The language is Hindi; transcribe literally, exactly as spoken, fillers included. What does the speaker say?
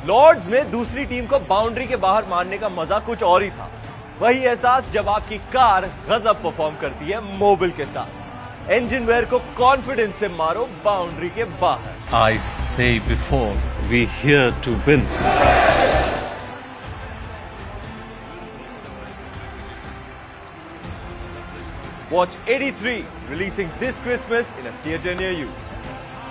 लॉर्ड्स में दूसरी टीम को बाउंड्री के बाहर मारने का मजा कुछ और ही था। वही एहसास जब आपकी कार गजब परफॉर्म करती है मोबिल के साथ। इंजन वेयर को कॉन्फिडेंस से मारो बाउंड्री के बाहर। I say before, we here to win. Watch eighty-three releasing this Christmas in a theater near you.